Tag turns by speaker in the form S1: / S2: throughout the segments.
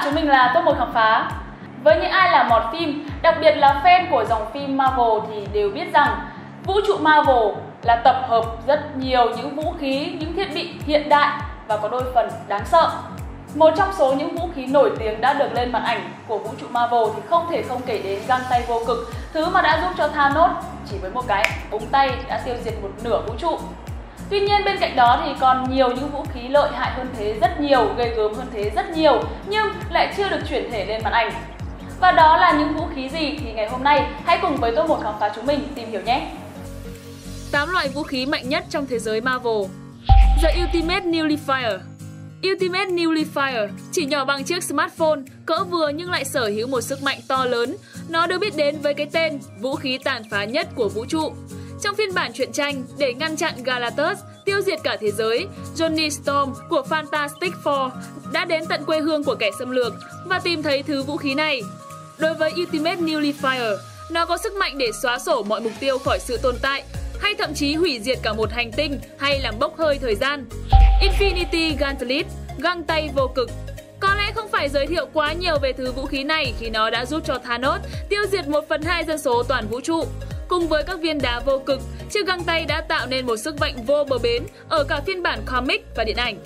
S1: chúng mình là Top 1 Khám Phá. Với những ai là mọt phim, đặc biệt là fan của dòng phim Marvel thì đều biết rằng vũ trụ Marvel là tập hợp rất nhiều những vũ khí, những thiết bị hiện đại và có đôi phần đáng sợ. Một trong số những vũ khí nổi tiếng đã được lên màn ảnh của vũ trụ Marvel thì không thể không kể đến găng tay vô cực, thứ mà đã giúp cho Thanos chỉ với một cái búng tay đã tiêu diệt một nửa vũ trụ. Tuy nhiên bên cạnh đó thì còn nhiều những vũ khí lợi hại hơn thế rất nhiều, ghê gớm hơn thế rất nhiều nhưng lại chưa được chuyển thể lên màn ảnh. Và đó là những vũ khí gì thì ngày hôm nay hãy cùng với Top 1 Khám Phá chúng mình tìm hiểu nhé. 8 loại vũ khí mạnh nhất trong thế giới Marvel. The Ultimate Nullifier. Ultimate Nullifier chỉ nhỏ bằng chiếc smartphone, cỡ vừa nhưng lại sở hữu một sức mạnh to lớn. Nó được biết đến với cái tên vũ khí tàn phá nhất của vũ trụ. Trong phiên bản truyện tranh, để ngăn chặn Galactus tiêu diệt cả thế giới, Johnny Storm của Fantastic Four đã đến tận quê hương của kẻ xâm lược và tìm thấy thứ vũ khí này. Đối với Ultimate Nullifier, nó có sức mạnh để xóa sổ mọi mục tiêu khỏi sự tồn tại, hay thậm chí hủy diệt cả một hành tinh hay làm bốc hơi thời gian. Infinity Gauntlet, găng tay vô cực. Có lẽ không phải giới thiệu quá nhiều về thứ vũ khí này khi nó đã giúp cho Thanos tiêu diệt 1/2 dân số toàn vũ trụ. Cùng với các viên đá vô cực, chiếc găng tay đã tạo nên một sức mạnh vô bờ bến ở cả phiên bản comic và điện ảnh.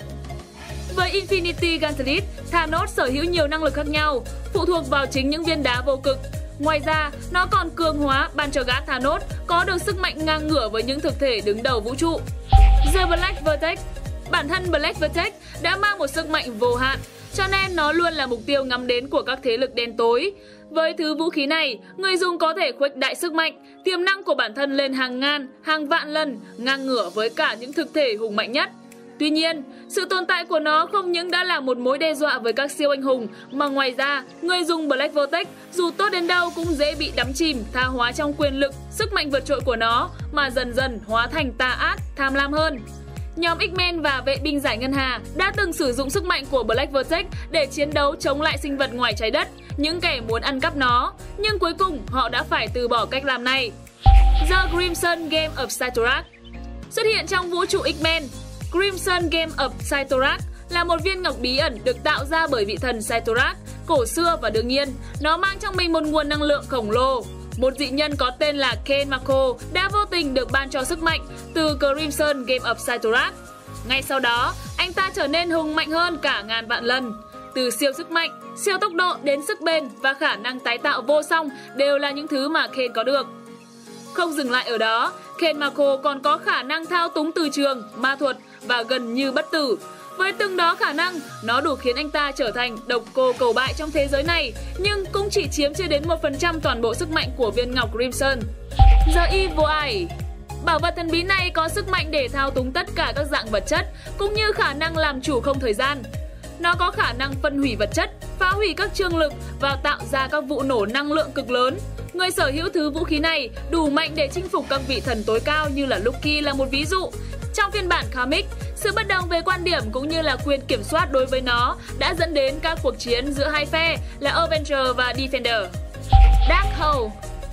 S1: Với Infinity Gauntlet, Thanos sở hữu nhiều năng lực khác nhau, phụ thuộc vào chính những viên đá vô cực. Ngoài ra, nó còn cường hóa ban cho gã Thanos có được sức mạnh ngang ngửa với những thực thể đứng đầu vũ trụ. The Black Vertex. Bản thân Black Vertex đã mang một sức mạnh vô hạn, cho nên nó luôn là mục tiêu ngắm đến của các thế lực đen tối. Với thứ vũ khí này, người dùng có thể khuếch đại sức mạnh, tiềm năng của bản thân lên hàng ngàn, hàng vạn lần, ngang ngửa với cả những thực thể hùng mạnh nhất. Tuy nhiên, sự tồn tại của nó không những đã là một mối đe dọa với các siêu anh hùng, mà ngoài ra, người dùng Black Vertex dù tốt đến đâu cũng dễ bị đắm chìm, tha hóa trong quyền lực, sức mạnh vượt trội của nó, mà dần dần hóa thành tà ác, tham lam hơn. Nhóm X-Men và vệ binh giải ngân hà đã từng sử dụng sức mạnh của Black Vertex để chiến đấu chống lại sinh vật ngoài trái đất, những kẻ muốn ăn cắp nó, nhưng cuối cùng họ đã phải từ bỏ cách làm này. The Crimson Game of Cyttorak. Xuất hiện trong vũ trụ X-Men, Crimson Game of Cyttorak là một viên ngọc bí ẩn được tạo ra bởi vị thần Cyttorak cổ xưa và đương nhiên, nó mang trong mình một nguồn năng lượng khổng lồ. Một dị nhân có tên là Ken Mako đã vô tình được ban cho sức mạnh từ Crimson Game of Cyttorak. Ngay sau đó, anh ta trở nên hùng mạnh hơn cả ngàn vạn lần. Từ siêu sức mạnh, siêu tốc độ đến sức bền và khả năng tái tạo vô song đều là những thứ mà Ken có được. Không dừng lại ở đó, Ken Mako còn có khả năng thao túng từ trường, ma thuật và gần như bất tử. Với từng đó khả năng, nó đủ khiến anh ta trở thành độc cô cầu bại trong thế giới này, nhưng cũng chỉ chiếm chưa đến 1% toàn bộ sức mạnh của viên ngọc Crimson. The Evil Eye. Bảo vật thần bí này có sức mạnh để thao túng tất cả các dạng vật chất, cũng như khả năng làm chủ không thời gian. Nó có khả năng phân hủy vật chất, phá hủy các chương lực và tạo ra các vụ nổ năng lượng cực lớn. Người sở hữu thứ vũ khí này đủ mạnh để chinh phục các vị thần tối cao như là Loki là một ví dụ. Trong phiên bản comic, sự bất đồng về quan điểm cũng như là quyền kiểm soát đối với nó đã dẫn đến các cuộc chiến giữa hai phe là Avenger và Defender. Dark Hole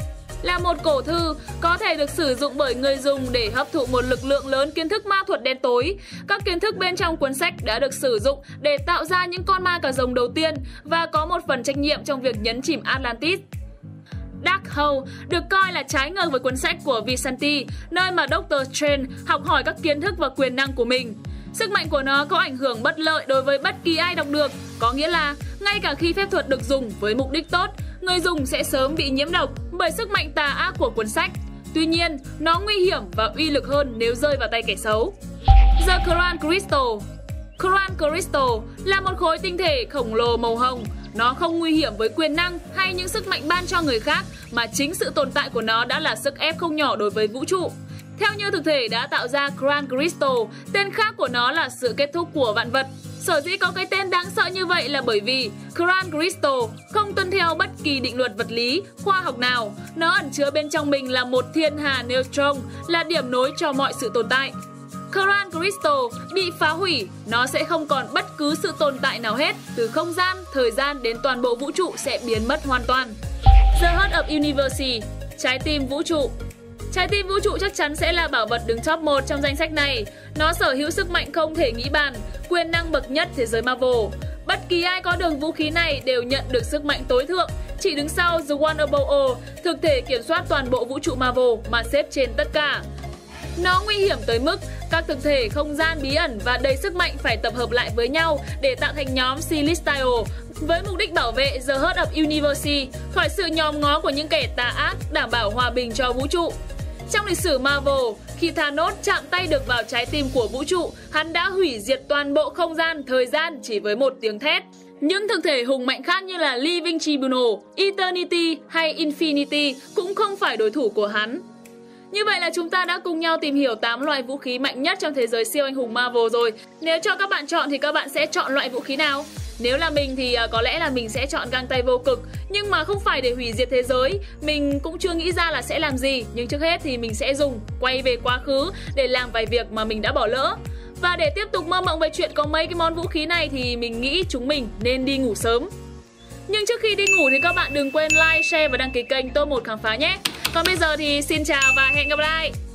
S1: là một cổ thư có thể được sử dụng bởi người dùng để hấp thụ một lực lượng lớn kiến thức ma thuật đen tối. Các kiến thức bên trong cuốn sách đã được sử dụng để tạo ra những con ma cà rồng đầu tiên và có một phần trách nhiệm trong việc nhấn chìm Atlantis. Dark Hole được coi là trái ngược với cuốn sách của Vishanti, nơi mà Doctor Strange học hỏi các kiến thức và quyền năng của mình. Sức mạnh của nó có ảnh hưởng bất lợi đối với bất kỳ ai đọc được, có nghĩa là ngay cả khi phép thuật được dùng với mục đích tốt, người dùng sẽ sớm bị nhiễm độc bởi sức mạnh tà ác của cuốn sách. Tuy nhiên, nó nguy hiểm và uy lực hơn nếu rơi vào tay kẻ xấu. The Crown Crystal. Crown Crystal là một khối tinh thể khổng lồ màu hồng. Nó không nguy hiểm với quyền năng hay những sức mạnh ban cho người khác, mà chính sự tồn tại của nó đã là sức ép không nhỏ đối với vũ trụ. Theo như thực thể đã tạo ra Crown Crystal, tên khác của nó là sự kết thúc của vạn vật. Sở dĩ có cái tên đáng sợ như vậy là bởi vì Crown Crystal không tuân theo bất kỳ định luật vật lý, khoa học nào. Nó ẩn chứa bên trong mình là một thiên hà neutron, là điểm nối cho mọi sự tồn tại. Crown Crystal bị phá hủy, nó sẽ không còn bất cứ sự tồn tại nào hết, từ không gian, thời gian đến toàn bộ vũ trụ sẽ biến mất hoàn toàn. The Heart of Universe, trái tim vũ trụ. Trái tim vũ trụ chắc chắn sẽ là bảo vật đứng top 1 trong danh sách này. Nó sở hữu sức mạnh không thể nghĩ bàn, quyền năng bậc nhất thế giới Marvel. Bất kỳ ai có được vũ khí này đều nhận được sức mạnh tối thượng, chỉ đứng sau The One Above All, thực thể kiểm soát toàn bộ vũ trụ Marvel mà xếp trên tất cả. Nó nguy hiểm tới mức các thực thể không gian bí ẩn và đầy sức mạnh phải tập hợp lại với nhau để tạo thành nhóm Celestial với mục đích bảo vệ The Heart of Universe khỏi sự nhòm ngó của những kẻ tà ác, đảm bảo hòa bình cho vũ trụ. Trong lịch sử Marvel, khi Thanos chạm tay được vào trái tim của vũ trụ, hắn đã hủy diệt toàn bộ không gian, thời gian chỉ với một tiếng thét. Những thực thể hùng mạnh khác như là Living Tribunal, Eternity hay Infinity cũng không phải đối thủ của hắn. Như vậy là chúng ta đã cùng nhau tìm hiểu 8 loại vũ khí mạnh nhất trong thế giới siêu anh hùng Marvel rồi. Nếu cho các bạn chọn thì các bạn sẽ chọn loại vũ khí nào? Nếu là mình thì có lẽ là mình sẽ chọn găng tay vô cực. Nhưng mà không phải để hủy diệt thế giới. Mình cũng chưa nghĩ ra là sẽ làm gì. Nhưng trước hết thì mình sẽ dùng quay về quá khứ để làm vài việc mà mình đã bỏ lỡ. Và để tiếp tục mơ mộng về chuyện có mấy cái món vũ khí này thì mình nghĩ chúng mình nên đi ngủ sớm. Nhưng trước khi đi ngủ thì các bạn đừng quên like, share và đăng ký kênh Top 1 Khám Phá nhé. Còn bây giờ thì xin chào và hẹn gặp lại.